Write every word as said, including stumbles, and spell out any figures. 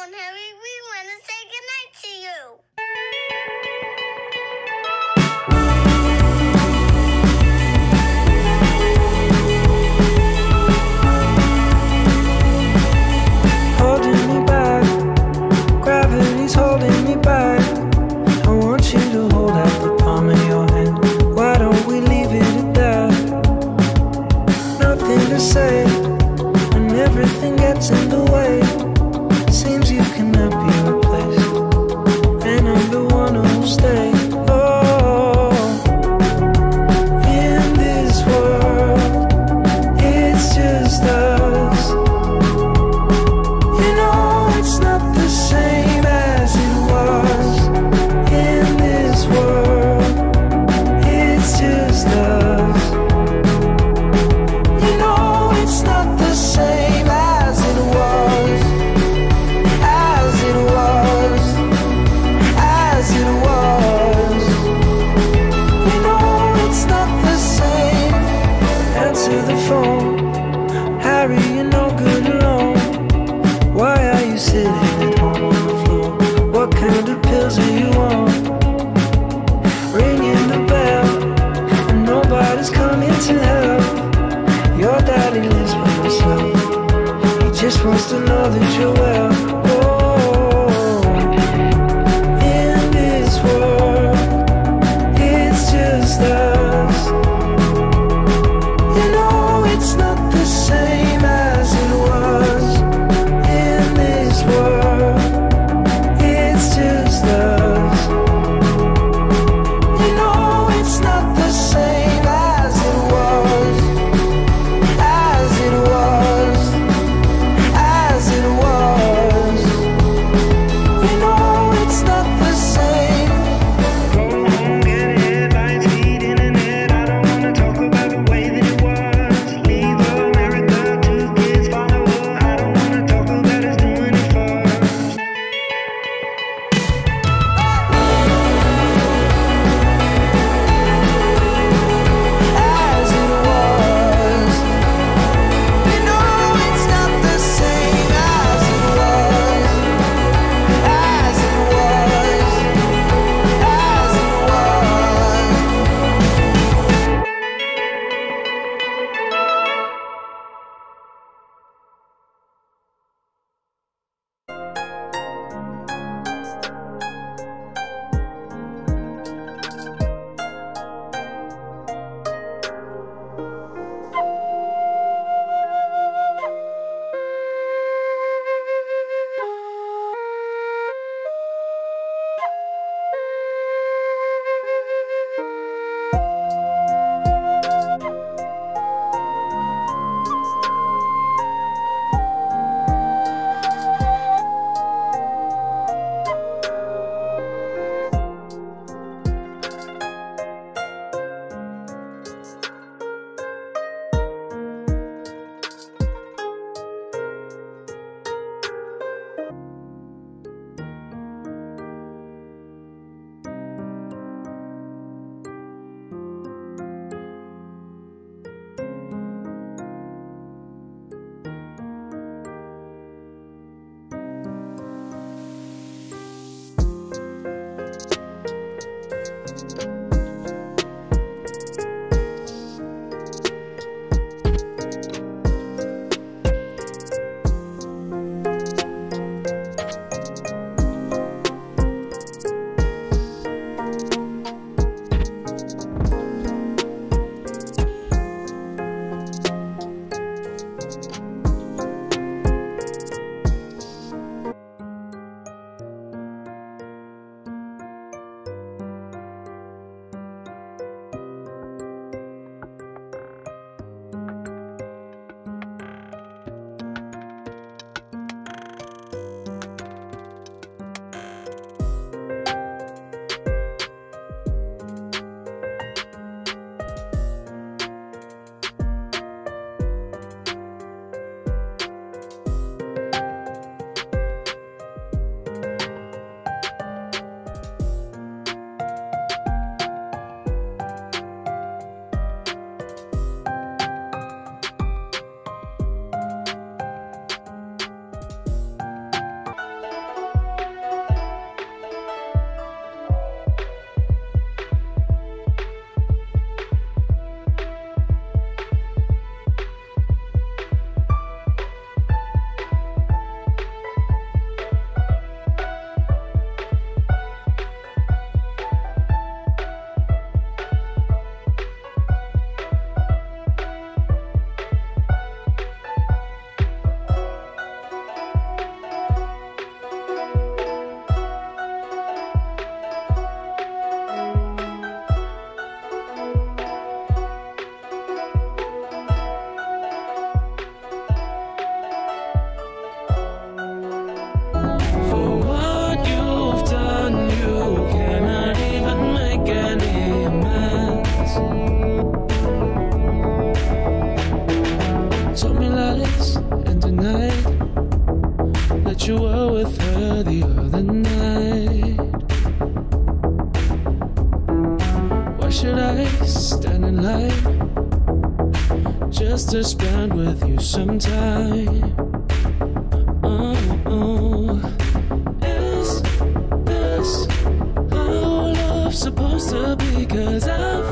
on, Harry. We want to say goodnight to you. Holding me back, gravity's holding me back. I want you to hold out the palm of your hand. Why don't we leave it at that? Nothing to say when everything gets in the way. Seems you cannot be replaced, and I'm the one who'll stay. Oh, in this world, it's just us. You know it's not the same as it was. In this world, it's just us. You know it's not the same as it was. As it was. As it was. You know it's not the same. Answer the phone. Harry, you're no good alone. Why are you sitting at home on the floor? What kind of pills are you on? Ringing the bell, and nobody's coming to help. Your daddy lives by himself. He just wants to know that you're well. Oh, in this world, it's just us. You know it's not the same as it was. In this world, it's just us. You know it's not the same as it was. As it was. As it was. that you were with her the other night. Why should I stand in line just to spend with you some time? Oh, oh. Is this how love's supposed to be? 'Cause I've